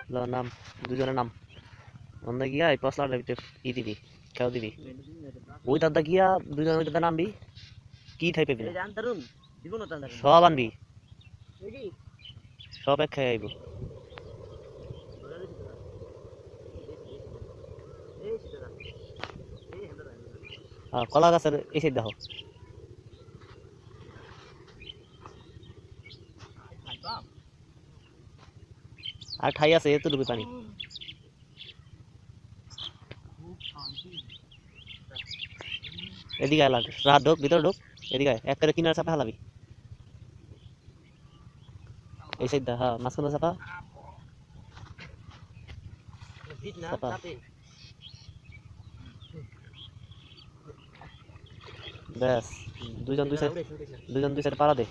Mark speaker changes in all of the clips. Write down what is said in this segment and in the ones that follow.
Speaker 1: নাম দুজনের নাম অন্য গিয়া এই পশলার ভিতরে দিবি কেউ দিবি ওই দাদা গিয়া দুজন ওই দাদা নামবি কি টাইপের দিবি সব আনবি সব এক খাই আইব কলা গাছের এই সাইড দেখো আর ঠাই আছে এতটুকু পানি এদিকে আয় রাত ঢোক ভিতরে ঢোক এদিকে আয় একটা কিনার চাপা হালাবি এই সাইড দা হ্যাঁ মাঝখানে চাপা চাপা ব্যাস দুজন দুই সাইড পাড়া দে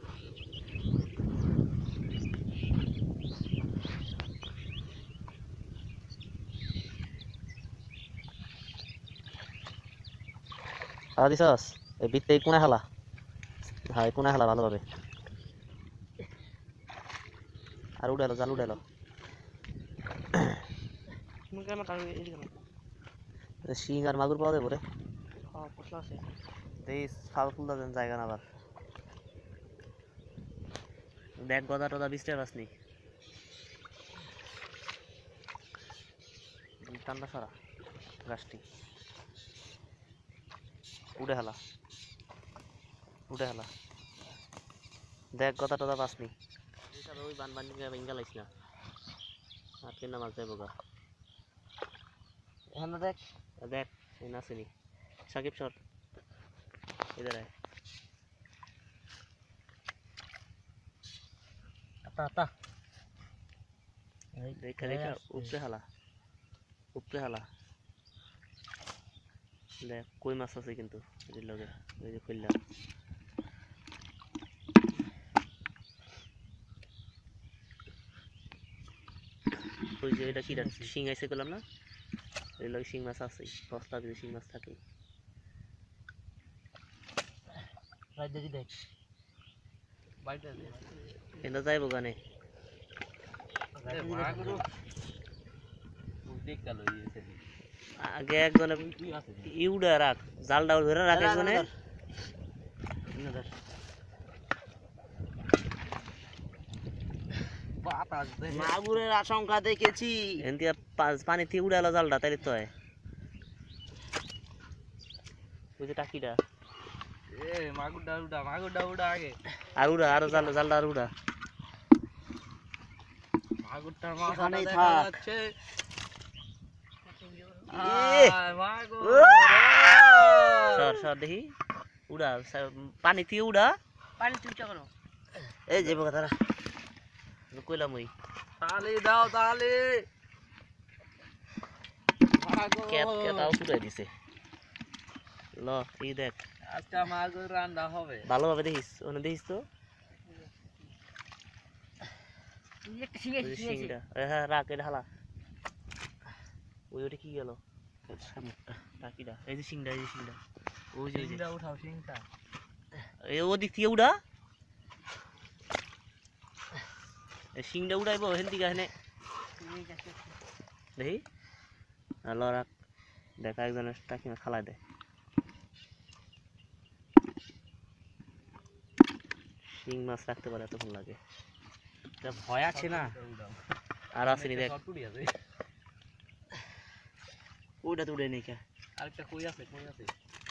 Speaker 1: পাড়া দিছস এই বিতে এই কোণায় হালা হ্যাঁ এই কোণায় হালা ভালোভাবে আর উড়ালো জাল উড়ালো শিং আর মাগুর পাওয়া যাবে রে এই ফাল ফুলটা দেন জায়গা না আবার দেখ গদা টদা বিস্টার আসনি টান্ডা সারা গাছটি উড়ে হালা দেখ গদা টদা পাসনি ওই বান বান ভেঙ্গা লাইস না আজকে না মাছ যাবো গা এখানে দেখ দেখ এই নাচেনি সাকিব সর इधर है आता देखा ऊपर हाला देख कोई माছ আছে কিন্তু এর লগে এই যে কইলা ওই যে এটা কি শিং আইছে কইলাম না এর লগে শিং মাছ আছে বস্তা দিয়ে শিং মাছ থাকে রাজদি দেখ বাইটা দে এন্ড যাইবো গানে মাগুরু দেখ কালো ইয়েছে আগে একজনে ইউডা রাখ জালটা ধরে রাখ একজনে মাগুরের আশঙ্কা দেখেছি এন্ড পানি থেকে উড়ালো জালটা তাইলে তো হয় ওই যে টাকিটা এ মাগুরটা উড়া আগে আর উড়া আর জালটা আর উড়া মাগুরটা মাথায় দেখা যাচ্ছে মাগুর সর দেখি উড়া পানি থেকে উড়া পানি থেকে উঠা করো এই যে বকা তারা কইলাম ওই তালি দাও তালি মাগুর কেটাও পুরাই দিছে ল এই দেখ আজকে মাগুর রান্না হবে ভালোভাবে দেখিস ওনে দেখিস তো শিংটা হ্যাঁ রাখ এটা হালা ওই ওটা কি গেল টাকিটা এই যে শিংটা ওই যে শিংটা উঠাও শিংটা এই ওদিক থেকে উড়া এই শিংটা উড়াইবো হেন দিকে এখানে দেখি ল রাখ দেখা একজনের টাকি খালাই দেয় শিং মাছ রাখতে পারে এতক্ষণ লাগে ভয় আছে না আর আসেনি দেখ ওইটা তো উড়ে নেই আরেকটা কই আছে